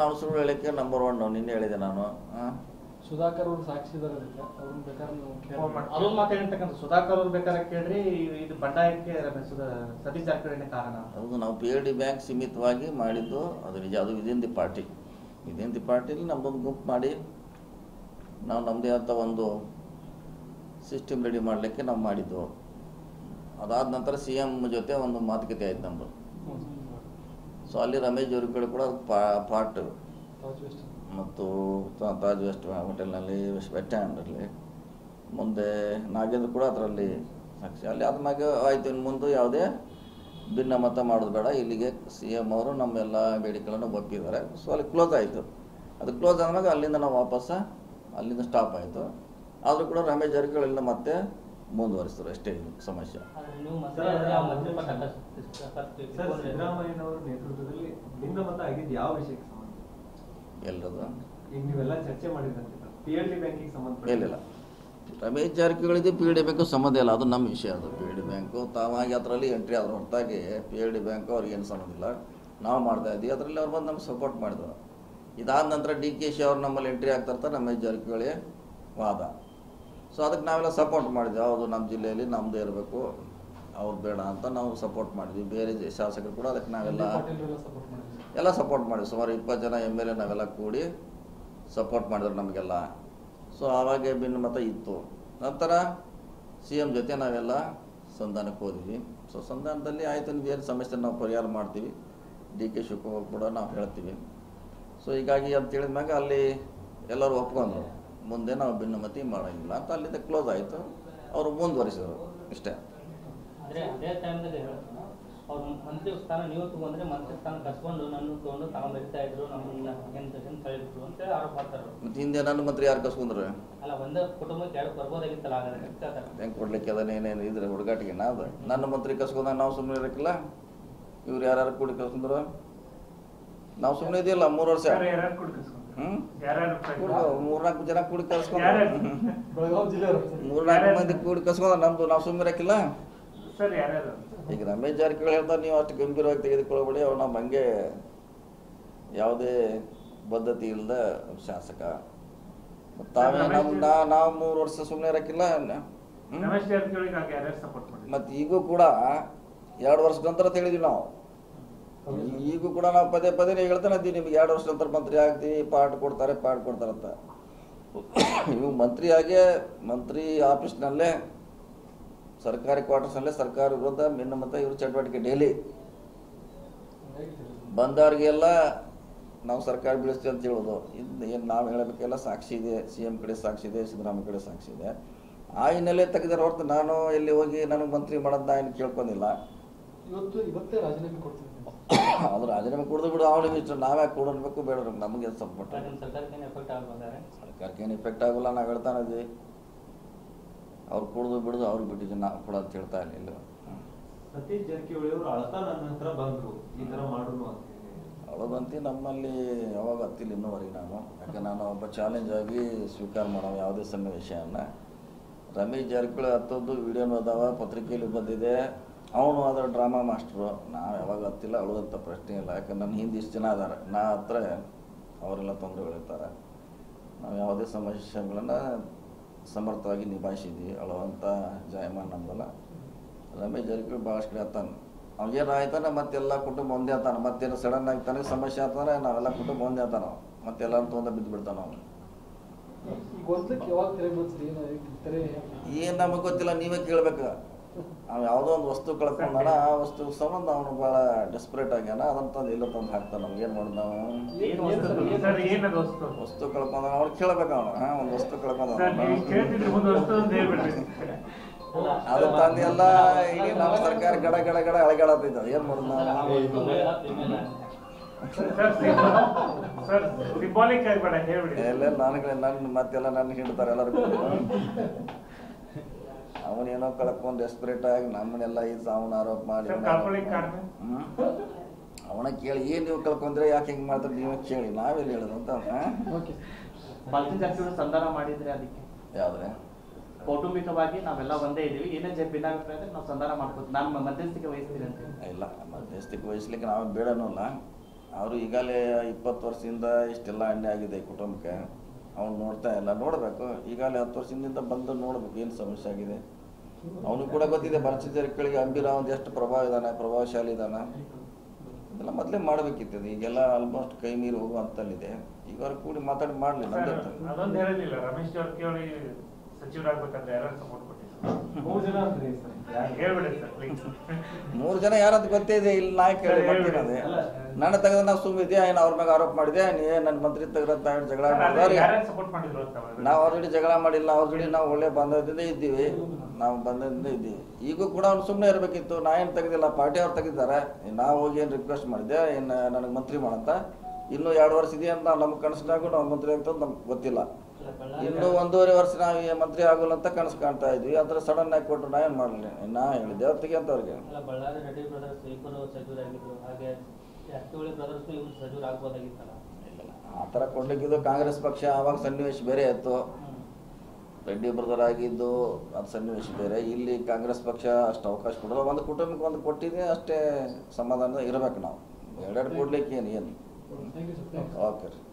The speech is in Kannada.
ನಾವು ಸುಳ್ಳು ಹೇಳಿಕೆ ನಂಬರ್ 1 ನಿನ್ನೆ ಹೇಳಿದೆ ನಾನು. ಸುಧಾಕರ್ ಅವರು ಸಾಕ್ಷಿದಾರ ಅವ್ರನ್ನ ಬೇಕಾದ್ರೆ ಅವ್ರ ಮಾತಾಡಿರ್ತಕ್ಕಂಥ ಸುಧಾಕರ್ ಅವ್ರು ಬೇಕಾದ್ರೆ ಕೇಳ್ರಿ, ಇದು ಬಂಡಾಯಕ್ಕೆ ಸತೀಶ್ ಜಾರಕಿಹೊಳಿ ಕಾರಣ. ಹೌದು, ನಾವು PLD ಬ್ಯಾಂಕ್ ಸೀಮಿತವಾಗಿ ಮಾಡಿದ್ದು ಅದು ನಿಜ. ಅದು ವಿದಿನ್ ದಿ ಪಾರ್ಟಿಲಿ ನಮ್ಮದೊಂದು ಗುಂಪು ಮಾಡಿ ನಾವು ನಮ್ಮದೇ ಆದ ಒಂದು ಸಿಸ್ಟಮ್ ರೆಡಿ ಮಾಡಲಿಕ್ಕೆ ನಾವು ಮಾಡಿದ್ದು. ಅದಾದ ನಂತರ CM ಜೊತೆ ಒಂದು ಮಾತುಕತೆ ಆಯ್ತು ನಮ್ಮದು. ಸೊ ಅಲ್ಲಿ ರಮೇಶ್ ಜಾರಕಿಹೊಳಿ ಕೂಡ ಪಾರ್ಟ್ ಮತ್ತು ತಾಜ್ ವೆಸ್ಟ್ ಹೋಟೆಲ್ನಲ್ಲಿ ವೆಸ್ಟ್ ಹ್ಯಾಂಡಲ್ಲಿ ಮುಂದೆ ನಾಗೇಂದ್ರ ಕೂಡ ಅದರಲ್ಲಿ ಸಾಕ್ಷಿ. ಅಲ್ಲಿ ಆದ್ಮ್ಯಾಗ ಆಯಿತು, ಇನ್ನು ಮುಂದೆ ಯಾವುದೇ ಭಿನ್ನಮತ ಮಾಡೋದು ಬೇಡ, ಇಲ್ಲಿಗೆ CM ಅವರು ನಮ್ಮೆಲ್ಲ ಬೇಡಿಕೆಗಳನ್ನು ಒಪ್ಪಿದ್ದಾರೆ. ಸೊ ಅಲ್ಲಿ ಕ್ಲೋಸ್ ಆಯಿತು. ಅದು ಕ್ಲೋಸ್ ಆದ್ಮೇಲೆ ಅಲ್ಲಿಂದ ನಾವು ವಾಪಸ್ ಅಲ್ಲಿಂದ ಸ್ಟಾಪ್ ಆಯಿತು. ಆದರೂ ಕೂಡ ರಮೇಶ್ ಜಾರಕಿಹೊಳಿ ಮತ್ತೆ ಮುಂದುವರಿಸ್ತಾರೆ, ಅಷ್ಟೇ ಸಮಸ್ಯೆ. ಸಿದ್ದರಾಮಯ್ಯನವರ ನೇತೃತ್ವದಲ್ಲಿ ಭಿನ್ನಮತ ಆಗಿದ್ದು ಯಾವ ವಿಷಯಕ್ಕೆ ಸಂಬಂಧ? ಎಲ್ಲದು ಈಗ ನೀವೆಲ್ಲ ಚರ್ಚೆ ಮಾಡಿದಂತೆ PLD ಬ್ಯಾಂಕಿಗೆ ಸಂಬಂಧ ಇಲ್ಲ. ರಮೇಶ್ ಜಾರಕಿಹೊಳಿದು PLD ಬ್ಯಾಂಕು ಸಂಬಂಧ ಇಲ್ಲ, ಅದು ನಮ್ಮ ವಿಷಯ. ಅದು PLD ಬ್ಯಾಂಕು ತಾವಾಗಿ ಅದರಲ್ಲಿ ಎಂಟ್ರಿ ಆದ್ರ ಹೊರತಾಗಿ PLD ಬ್ಯಾಂಕು ಅವ್ರಿಗೇನು ಸಂಬಂಧ ಇಲ್ಲ. ನಾವು ಮಾಡ್ತಾ ಇದ್ದೀವಿ, ಅದರಲ್ಲಿ ಅವ್ರು ಬಂದು ನಮ್ಗೆ ಸಪೋರ್ಟ್ ಮಾಡಿದ್ರು. ಇದಾದ ನಂತರ DKಶಿ ಅವ್ರು ನಮ್ಮಲ್ಲಿ ಎಂಟ್ರಿ ಆಗ್ತಾಯಿರ್ತಾರೆ, ರಮೇಶ್ ಜಾರಕಿಹೊಳಿ ವಾದ. ಸೊ ಅದಕ್ಕೆ ನಾವೆಲ್ಲ ಸಪೋರ್ಟ್ ಮಾಡಿದ್ವಿ. ಹೌದು, ನಮ್ಮ ಜಿಲ್ಲೆಯಲ್ಲಿ ನಮ್ಮದೇ ಇರಬೇಕು, ಅವ್ರು ಬೇಡ ಅಂತ ನಾವು ಸಪೋರ್ಟ್ ಮಾಡಿದ್ವಿ. ಬೇರೆ ಶಾಸಕರು ಕೂಡ ಅದಕ್ಕೆ ನಾವೆಲ್ಲ ಸಪೋರ್ಟ್ ಮಾಡಿದ್ವಿ. ಸುಮಾರು 20 ಜನ MLA ನಾವೆಲ್ಲ ಕೂಡಿ ಸಪೋರ್ಟ್ ಮಾಡಿದ್ರು ನಮಗೆಲ್ಲ. ಸೊ ಆವಾಗ ಭಿನ್ನಮತ ಇತ್ತು. ನಂತರ CM ಜೊತೆ ನಾವೆಲ್ಲ ಸಂಧಾನಕ್ಕೆ ಹೋದ್ವಿ. ಸೊ ಸಂಧಾನದಲ್ಲಿ ಆಯಿತು, ನಿಮ್ಗೇನು ಸಮಸ್ಯೆ ನಾವು ಪರಿಹಾರ ಮಾಡ್ತೀವಿ, DK ಶಿವಕುಮಾರ್ ಕೂಡ ನಾವು ಹೇಳ್ತೀವಿ. ಸೊ ಹೀಗಾಗಿ ಅಂತ ಹೇಳಿದ್ಮ್ಯಾಗ ಅಲ್ಲಿ ಎಲ್ಲರೂ ಒಪ್ಕೊಂಡ್ರು, ಮುಂದೆ ನಾವು ಭಿನ್ನಮತಿ ಮಾಡೋಂಗಿಲ್ಲ ಅಂತ. ಅಲ್ಲಿಂದ ಕ್ಲೋಸ್ ಆಯಿತು. ಅವರು ಮುಂದುವರಿಸಿದರು, ಇಷ್ಟೇ. ಆದರೆ ಅದೇ ಟೈಮ್ದಾಗ ಹೇಳ್ತಾನೆ, ಅವ್ರು ಮಂತ್ರಿ ಸ್ಥಾನ ನೀವು ತಗೊಂಡ್ರೆ ಮಂತ್ರಿ ಸ್ಥಾನ ಕಸ್ಕೊಂಡು ನನ್ನ ತೊಗೊಂಡು ತಾವು ಬೆರಿತಾ ಇದ್ರು, ನಮ್ಮನ್ನ ತಳಿದ್ರು ಅಂತೇಳಿ ಆರೋಪ ಮಾಡ್ತಾರೆ. ಮತ್ತು ಹಿಂದೆ ನನ್ನ ಮಂತ್ರಿ ಯಾರು ಕಸ್ಕೊಂಡ್ರು? ಅಲ್ಲ, ಒಂದೇ ಕುಟುಂಬಕ್ಕೆ 2 ಬರ್ಬೋದಾಗಿತ್ತಲ್ಲ. ಹೆಂಗೆ ಕೊಡ್ಲಿಕ್ಕೆ ಅದನ್ನೇನೇನು ಇದ್ರೆ ಹುಡುಗಾಟಿಗೆ ಅದು ನನ್ನ ಮಂತ್ರಿ ಕಸ್ಕೊಂಡಾಗ ನಾವು ಸುಮ್ಮನೆ ಇರಕ್ಕಿಲ್ಲ. ಇವ್ರು ಯಾರು ಕೂಡಿ ಕಸ್ಕೊಂಡ್ರು? ನಾವು ಸುಮ್ಮನೆ ಇದೆಯಲ್ಲ 3 ವರ್ಷ. 3-4 ಜನ ಕೂಡಿ ಕಸ್ಕೊಂಡು 3-4 ಮಂದಿ ಕೂಡಿ ಕಸ್ಕೊಂಡ್ರೆ ನಮ್ದು ನಾವು ಸುಮ್ಮನೆ ಇರಕ್ಕಿಲ್ಲ. ಈಗ ರಮೇಶ್ ಜಾರಕಿಹೊಳಿ ಹೇಳ್ತಾರೆ, ನೀವು ಅಷ್ಟು ಗಂಭೀರವಾಗಿ ತೆಗೆದುಕೊಳ್ಳಬೇಡಿ, ಅವ್ರು ನಮ್ಮ ಹಂಗೆ ಯಾವುದೇ ಬದ್ಧತೆ ಇಲ್ಲದ ಶಾಸಕ. ತಾವೇ ನಾವು 3 ವರ್ಷ ಸುಮ್ಮನೆ ಇರಕ್ಕಿಲ್ಲ. ಮತ್ತು ಈಗೂ ಕೂಡ 2 ವರ್ಷದ ನಂತರ ತಿಳಿದ್ವಿ ನಾವು. ಈಗೂ ಕೂಡ ನಾವು ಪದೇ ಹೇಳ್ತಾನೆ ಇದ್ದೀವಿ, ನಿಮ್ಗೆ 2 ವರ್ಷದ ನಂತರ ಮಂತ್ರಿ ಆಗ್ತೀವಿ, ಪಾರ್ಟ್ ಕೊಡ್ತಾರೆ ಅಂತ. ಇವು ಮಂತ್ರಿ ಆಫೀಸ್ನಲ್ಲೇ, ಸರ್ಕಾರಿ ಕ್ವಾರ್ಟರ್ಸ್ನಲ್ಲೇ ಸರ್ಕಾರ ವಿರುದ್ಧ ಭಿನ್ನಮತ ಇವ್ರ ಚಟುವಟಿಕೆ ಡೈಲಿ ಬಂದವ್ರಿಗೆಲ್ಲ ನಾವು ಸರ್ಕಾರ ಬೀಳಿಸ್ತೀವಿ ಅಂತ ಹೇಳೋದು. ಇದು ಏನು ನಾವು ಹೇಳಬೇಕೆಲ್ಲ ಸಾಕ್ಷಿ ಇದೆ, CM ಕಡೆ ಸಾಕ್ಷಿ ಇದೆ, ಸಿದ್ದರಾಮಯ್ಯ ಕಡೆ ಸಾಕ್ಷಿ ಇದೆ. ಆ ಹಿನ್ನೆಲೆ ತೆಗೆದಾರೆ ಹೊರತು ನಾನು ಎಲ್ಲಿ ಹೋಗಿ ನನಗೆ ಮಂತ್ರಿ ಮಾಡೋದು ಏನು ಕೇಳ್ಕೊಂಡಿಲ್ಲ. ಇವತ್ತೇ ರಾಜೀನಾಮೆ ಕೊಡ್ತೀನಿ. ಅದು ರಾಜೀನಾಮೆ ಕೊಡೋದು ಬಿಡು, ಅವನಿಗೆ ಇಷ್ಟ. ನಾವೇ ಕೊಡಬೇಕು ಬೇಡ, ನಮಗೆ ಸಪೋರ್ಟ್. ಸರ್ಕಾರಕ್ಕೆ ಏನು ಎಫೆಕ್ಟ್ ಆಗೋಲ್ಲ, ನಾವು ಹೇಳ್ತಾನೆ ಇದ್ದೀವಿ. ಅವ್ರು ಕೊಡೋದು ಬಿಡೋದು ಅವ್ರಿಗೆ ಬಿಟ್ಟಿದ್ದು, ನಾವು ಕೊಡೋ ಅಂತ ಹೇಳ್ತಾ ಇಲ್ಲ. ಸತೀಶ್ ಜಾರಕಿಹೊಳಿ ಅವರು ಅಳ್ತಾ ನನ್ನ ಹತ್ರ ಬಂದರು, ಈ ಥರ ಮಾಡೋದು ಅಂತ. ಅಳೋದಂತೆ ನಮ್ಮಲ್ಲಿ ಯಾವಾಗ ಹತ್ತಿಲ್ಲ ಇನ್ನೂವರೆಗೆ ನಾವು. ಯಾಕೆ ನಾನು ಒಬ್ಬ ಚಾಲೆಂಜ್ ಆಗಿ ಸ್ವೀಕಾರ ಮಾಡೋ ಯಾವುದೇ ಸನ್ನಿವೇಶವನ್ನು. ರಮೇಶ್ ಜಾರಕಿಹೊಳಿ ಹತ್ತದ್ದು ವಿಡಿಯೋನು ಅದಾವ, ಪತ್ರಿಕೆಯಲ್ಲಿ ಬಂದಿದೆ. ಅವನು ಅದರ ಡ್ರಾಮಾ ಮಾಸ್ಟ್ರು. ನಾವು ಯಾವಾಗ ಹತ್ತಿಲ್ಲ, ಅಳೋದಂಥ ಪ್ರಶ್ನೆ ಇಲ್ಲ. ಯಾಕಂದ್ರೆ ನನ್ನ ಹಿಂದೆ ಇಷ್ಟು ಜನ ಅದಾರೆ, ನಾ ಹತ್ರ ಅವರೆಲ್ಲ ತೊಂದರೆಗಳಿರ್ತಾರೆ. ನಾವು ಯಾವುದೇ ಸಮಸ್ಯೆಗಳನ್ನು ಸಮರ್ಥವಾಗಿ ನಿಭಾಯಿಸಿದ್ವಿ. ಅಳುವಂಥ ಜಾಯಮಾನ ನಮ್ಮದಲ್ಲ. ರಮೇಶ್ ಜಾರಕಿಹೊಳಿ ಭಾಳಷ್ಟು ಕಡೆ ಹತ್ತಾನೆ, ಅವ್ಗೇನು ಆಯ್ತಾನೆ ಮತ್ತೆಲ್ಲ ಕುಟುಂಬ ಒಂದೇ ಆತಾನೆ. ಮತ್ತೇನು ಸಡನ್ ಆಗಿ ತನಗೆ ಸಮಸ್ಯೆ ಆಗ್ತಾನೆ, ನಾವೆಲ್ಲ ಕುಟುಂಬ ಒಂದೇ ಆತಾನ, ಮತ್ತೆಲ್ಲರೂ ತೊಂದರೆ ಬಿದ್ದು ಬಿಡ್ತಾನೆ ಅವನು. ಏನು ನಮಗೆ ಗೊತ್ತಿಲ್ಲ, ನೀವೇ ಕೇಳ್ಬೇಕು. ಅವ್ನು ಯಾವುದೋ ಒಂದು ವಸ್ತು ಕಳ್ಕೊಂಡಾನ, ಆ ವಸ್ತು ಸಂಬಂಧ ಅವನು ಭಾಳ ಡೆಸ್ಪರೇಟ್ ಆಗ್ಯಾನ, ಅದಂತಂದು ಇಲ್ಲ ತಂದು ಹಾಕ್ತಾನೆ. ನಮ್ಗೆ ಏನು ಮಾಡೋದು ನಾವು? ವಸ್ತು ಕಳ್ಕೊಂಡ ಅವ್ನು ಕೇಳ್ಬೇಕು. ಅವನು ಒಂದು ವಸ್ತು ಕಳ್ಕೊಂಡ ಅದು ತಂದು ಎಲ್ಲ ಈಗ ನಮ್ಮ ಸರ್ಕಾರ ಗಡ ಅಳಗಾಡತ್ತಿದ್ದ. ಏನು ಮಾಡೋದು ನಾವು? ಎಲ್ಲ ನನ್ನ ಮತ್ತೆಲ್ಲ ನನ್ನ ಹಿಡ್ತಾರೆ ಎಲ್ಲರೂ. ಅವನೇನೋ ಕಳ್ಕೊಂಡು ಡೆಸ್ಪರೇಟ್ ಆಗಿ ನಮ್ಮನ್ನೆಲ್ಲ ಇದು ಅವನ ಆರೋಪ ಮಾಡಿ ಅವನ ಕೇಳಿ, ಏನು ನೀವು ಕಳ್ಕೊಂಡ್ರೆ ಯಾಕೆ ಹಿಂಗೆ ಮಾಡ್ತಾರೆ ನೀವು ಕೇಳಿ, ನಾವೆಲ್ಲಿ ಹೇಳೋದು ಅಂತ. ಸಂಧಾನ ಮಾಡಿದ್ರೆ ಅದಕ್ಕೆ ಯಾವ್ದ್ರೆ ಕೌಟುಂಬಿಕವಾಗಿ ನಾವೆಲ್ಲ ಒಂದೇ ಇದೀವಿ, ಏನೇ ಭಿನ್ನಾಭಿಪ್ರಾಯ ನಾವು ಸಂಧಾನ ಮಾಡ್ಬೋದು, ನಾನು ಮಧ್ಯಸ್ಥಿಕೆ ವಹಿಸ್ತೀನಿ ಅಂತ. ಇಲ್ಲ, ಮಧ್ಯಸ್ಥಿಕೆ ವಹಿಸ್ಲಿಕ್ಕೆ ನಾವು ಬೇಡನೂ ಇಲ್ಲ. ಅವರು ಈಗಾಗಲೇ 20 ವರ್ಷದಿಂದ ಇಷ್ಟೆಲ್ಲ ಅನ್ಯಾಯ ಆಗಿದೆ ಈ ಕುಟುಂಬಕ್ಕೆ. ಅವ್ನು ನೋಡ್ತಾ ಇಲ್ಲ, ನೋಡಬೇಕು. ಈಗಾಗಲೇ 10 ವರ್ಷದಿಂದ ಬಂದು ನೋಡ್ಬೇಕು ಏನು ಸಮಸ್ಯೆ ಆಗಿದೆ. ಅವನು ಕೂಡ ಗೊತ್ತಿದೆ ಬಲಚಂದ್ರ ಜಾರಕಿಹೊಳಿಗೆ ಅಂಬಿರಾವ್ ಒಂದು ಎಷ್ಟು ಪ್ರಭಾವಶಾಲಿ ಇದ್ದಾನೆ. ಇದೆಲ್ಲ ಮೊದಲೇ ಮಾಡಬೇಕಿತ್ತು. ಈಗೆಲ್ಲ ಆಲ್ಮೋಸ್ಟ್ ಕೈ ಮೀರಿ ಹೋಗುವಂತಲ್ಲಿದೆ. ಈಗ ಅವ್ರು ಕೂಡಿ ಮಾತಾಡಿ ಮಾಡಲಿ. ಅದೊಂದು ಹೇಳಿಲ್ಲ, ರಮೇಶ್ ಜಾರಕಿಹೊಳಿ ಸಚಿವರಾಗಬೇಕಂದ್ರೆ ಯಾರು ಸಪೋರ್ಟ್ ಕೊಟ್ಟಿದ್ರು? 3 ಜನ ಅಂದ್ರಿ ಸರ್. ಹೇಳ್ಬಿಡಿ ಸರ್ ಪ್ಲೀಸ್. 3 ಜನ ಯಾರಂತ ಗೊತ್ತೇ ಇದೆ. ಇಲ್ಲಿ ನಾಯಕ ಹೇಳಿ ಮಾಡ್ತೀನದೆ ನನ್ನ ತೆಗೆದ ನಾವು ಸುಮ್ಮಿದ್ಯಾ ಏನು ಅವ್ರ ಮ್ಯಾಗ ಆರೋಪ ಮಾಡಿದೆ. ನೀ ನನ್ನ ಮಂತ್ರಿ ತೆಗೆದ ಜಗಳ ಮಾಡಿದವ್ರಿಗೆ ಯಾರು ಸಪೋರ್ಟ್ ಮಾಡಿದ್ರು ಅಂತ ನಾವು ಅವ್ರ ಜೊತೆ ಜಗಳ ಮಾಡಿಲ್ಲ. ಅವ್ರ ಜೊತೆ ನಾವು ಒಳ್ಳೆ ಬಾಂಧವ್ಯದಿಂದ ಇದ್ದೀವಿ. ನಾವು ಬಂಧದಿಂದ ಇದ್ದೀವಿ. ಈಗೂ ಕೂಡ ಅವ್ನು ಸುಮ್ಮನೆ ಇರಬೇಕಿತ್ತು. ನಾ ಏನು ತೆಗೆದಿಲ್ಲ, ಪಾರ್ಟಿ ಅವ್ರು ತೆಗೆದಿದ್ದಾರೆ. ನಾವು ಹೋಗಿ ಏನು ರಿಕ್ವೆಸ್ಟ್ ಮಾಡಿದ್ದೆ ಏನು ನನಗೆ ಮಂತ್ರಿ ಮಾಡಂತ. ಇನ್ನೂ 2 ವರ್ಷ ಇದೆ ಅಂತ ನಮ್ಗೆ ಕನಸಿನಾಗೂ ನಾವು ಮಂತ್ರಿ ಆಗ್ತದೆ ನಮ್ಗೆ ಗೊತ್ತಿಲ್ಲ. ಇನ್ನೂ 1.5 ವರ್ಷ ನಾವು ಮಂತ್ರಿ ಆಗೋಲ್ಲ ಅಂತ ಕನಸು ಕಾಣ್ತಾ ಇದ್ವಿ. ಅದ್ರ ಸಡನ್ ಆಗಿ ಕೊಟ್ಟರು ನಾ ಏನು ಮಾಡಲಿ. ನಾ ಹೇಳಿದ್ದೆ ಅವ್ರಿಗೆ ಅಂತ ಅವ್ರಿಗೆ. ಬಳ್ಳಾರಿ ರೆಡ್ಡಿ ಬ್ರದರ್ಸ್ ಇಬ್ಬರು ಸಚಿವರಾಗಿದ್ರು, ಹಾಗೆ ಜಾರಕಿಹೊಳಿ ಬ್ರದರ್ಸ್ ಇವರು ಸಚಿವರಾಗಬಹುದಾಗಿತ್ತಲ್ಲ. ಆ ಥರ ಕೊಡ್ಲಿಕ್ಕಿದ್ದು ಕಾಂಗ್ರೆಸ್ ಪಕ್ಷ ಆವಾಗ ಸನ್ನಿವೇಶ ಬೇರೆ ಇತ್ತು. ರೆಡ್ಡಿ ಬ್ರದರ್ ಆಗಿದ್ದು ಅದು ಸನ್ನಿವೇಶ ಬೇರೆ. ಇಲ್ಲಿ ಕಾಂಗ್ರೆಸ್ ಪಕ್ಷ ಅಷ್ಟು ಅವಕಾಶ ಕೊಡೋಲ್ಲ. ಒಂದು ಕುಟುಂಬಕ್ಕೆ ಒಂದು ಕೊಟ್ಟಿದೆ ಅಷ್ಟೇ, ಸಮಾಧಾನ ಇರಬೇಕು ನಾವು. 2 ಕೊಡ್ಲಿಕ್ಕೆ ಏನು ಥ್ಯಾಂಕ್ ಯು ಸರ್. ಓಕೆ ರೀ.